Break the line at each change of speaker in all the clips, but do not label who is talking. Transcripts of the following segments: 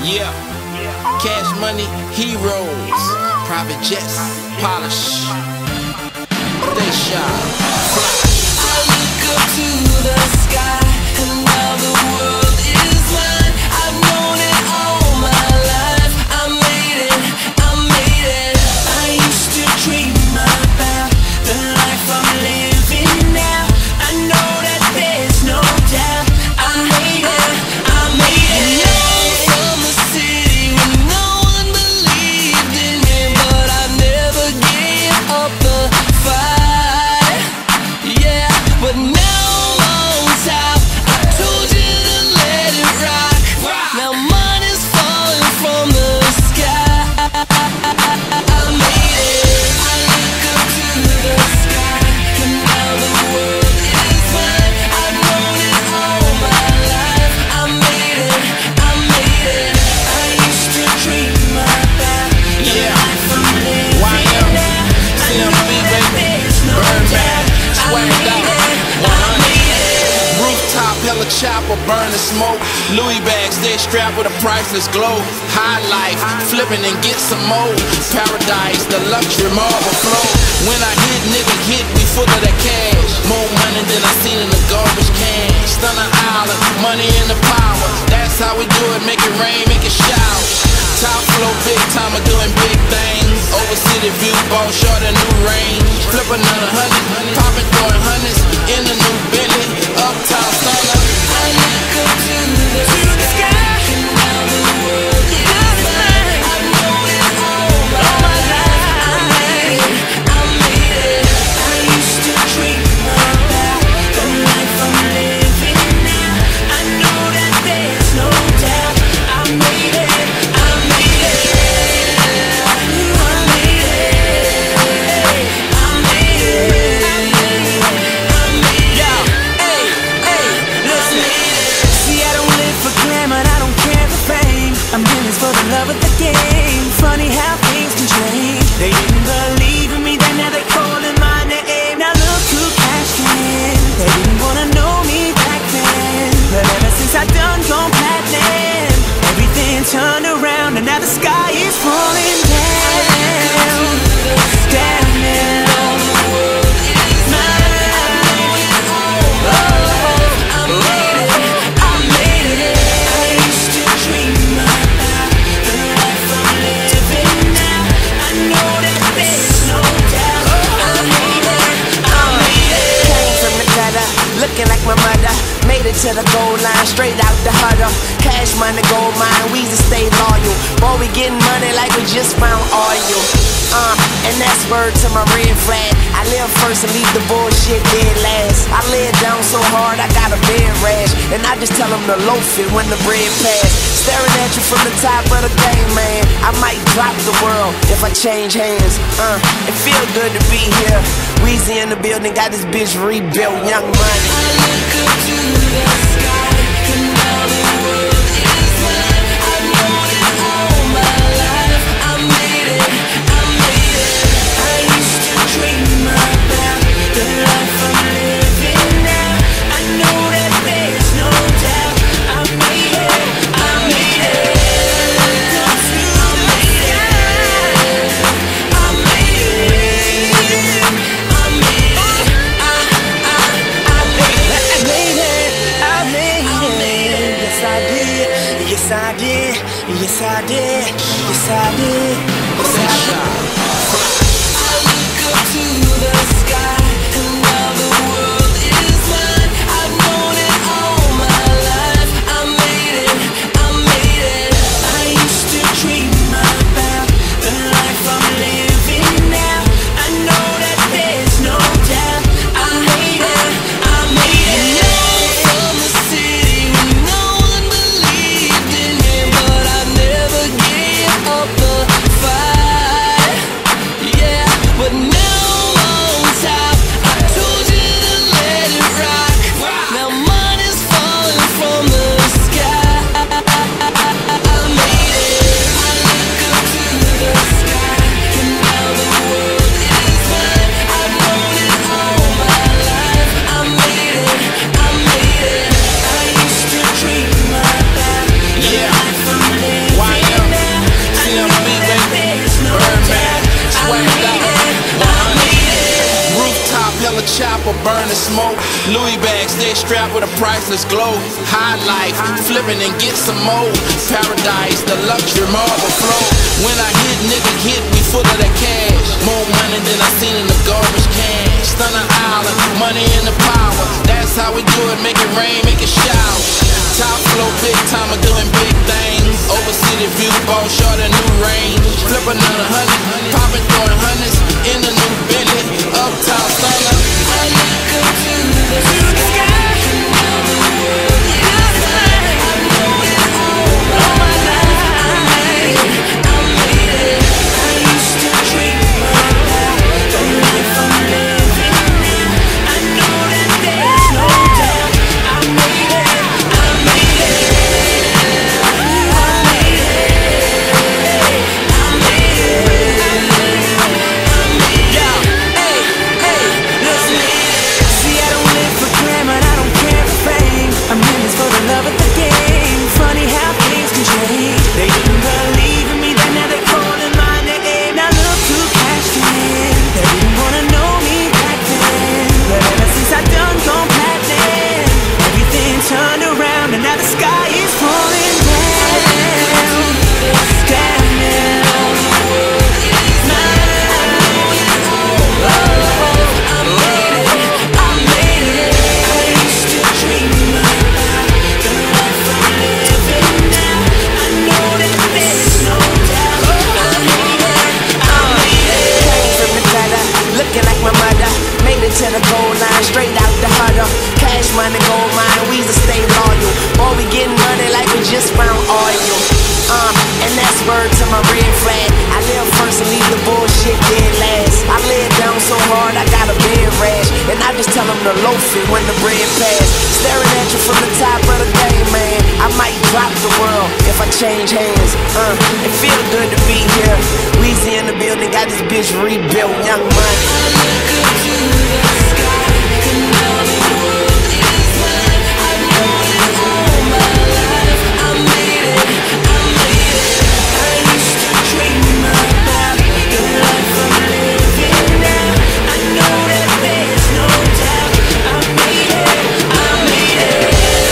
Yeah, Cash Money, Heroes, private jets, polish, they shine, fly.
I look up to the sky, and now the world is mine. I've known it all my life. I made it. I used to dream about the life I'm living now. I know that there's no doubt. I made it. I'm from the city where no one believed in me, but I never gave up the fight. Yeah, but now I'm on top. I told you to let it rock. Now money's falling from the sky. I made it. I look up to the sky, and now the world is mine. I've known it all my life. I made it. I used to dream about the life I'm living
YM,
now. I know
CMB,
that
baby,
there's no
Birdman,
doubt.
swagged out,
I made it.
rooftop, hella chopper, burning smoke. Louis bags, they strapped with a priceless glow. High life, flipping and get some more. Paradise, the luxury marble flow. When I hit, nigga hit, we full of that cash. More money than I seen in the garbage can. Stunner Island, money in the power. That's how we do it, make it rain, make it shower. Top flow, big time, doing big things. Over city view, ball short, a new range. Flip another 100, popping, throwing hundreds. In the new Bentley, uptown stunner.
I look up to the sky, and now the world is mine. I've known it all my life. I made it. I used to dream about the life I'm living now. I know that there's no doubt. I made it. I'm in this for the love of the game. Funny how things can change. They didn't believe in me, then now they calling my name. Now look who cashed in. They didn't wanna know me back then, but ever since I done gone platinum, everything turned around and now the sky is falling down. Down now. Looking like my mother, made it to the goal line, straight out the huddle. Cash money, gold mine, we just stay loyal. Boy, we getting money like we just found oil. And that's word to my red flag. I live first and leave the bullshit dead last. I lay it down so hard I got a bed rash, and I just tell them to loaf it when the bread pass. Staring at you from the top of the game, man. I might drop the world if I change hands. It feel good to be here. Weezy in the building, got this bitch rebuilt, Young Money. I look up to the sky, and now the world is mine. I've known it all my life. I made it. I used to dream about the life I'm living now. I know that there's no doubt. I made it. Yes, I did. Yes, I did. Yes, I did. I look up to the sky, and now the world is mine. I've known it all my life. I made it. I used to dream about the life I'm living now. I know that there's no doubt. I made it. From the city where no one believed in me, but I never gave up the fight. Yeah, but now
burning smoke. Louis bags, they strapped with a priceless glow. High life, flipping and get some more. Paradise, the luxury marble flow. When I hit, nigga hit, we full of that cash. More money than I seen in the garbage can. Stunner Island, money in the power. That's how we do it, make it rain, make it shower. Top flow, big time, I'm doing big things. Over city view, ball short, a new range. Flip another 100, popping, throwing hundreds in a new Bentley. Uptown stunner.
I look up to the sky, and now the world is mine. I've known it all my life. I made it. I used to dream about the life I'm living now. I know that there's no doubt. I made it.
To the goal line, straight out the huddle. Cash money, gold mine, we to stay loyal. Boy, we getting money like we just found oil. And that's word to my red flag. I live first and leave the bullshit dead last. I lay it down so hard I got a bed rash, and I just tell them to loaf it when the bread pass. Staring at you from the top of the game, man. I might drop the world if I change hands. It feel good to be here. Weezy in the building, got this bitch rebuilt. Young money.
I look up to the sky, and now the world is mine. I've known it all my life. I made it. I used to dream about the life I'm living now. I know that there's no doubt. I made it. I made it.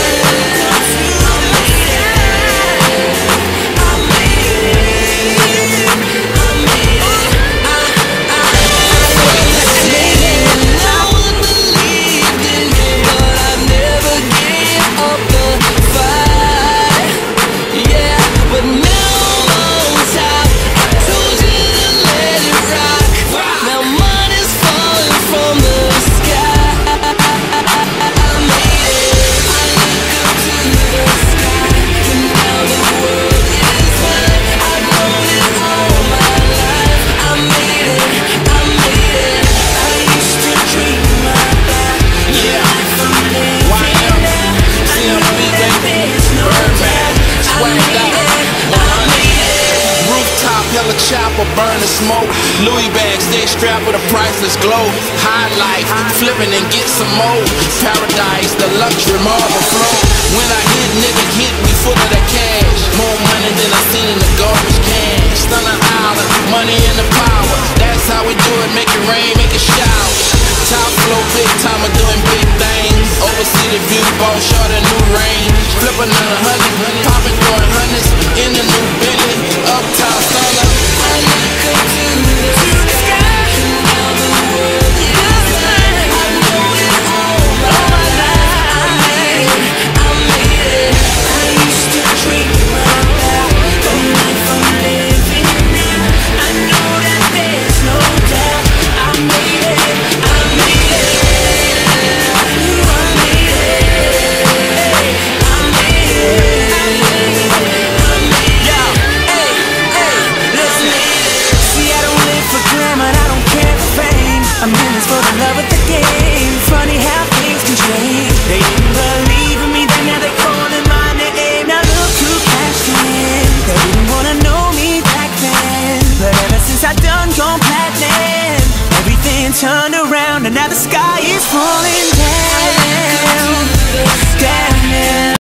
Chopper burning smoke. Louis bags, they strapped with a priceless glow. High life, flipping and get some more. Paradise, the luxury marble flow. When I hit, nigga hit, we full of that cash. More money than I seen in the garbage can. Stunner Island, money in the power. That's how we do it, make it rain, make it shower. Top flow, big time, I'm doing big things. Over city view, ball short, a new range. Flip another 100.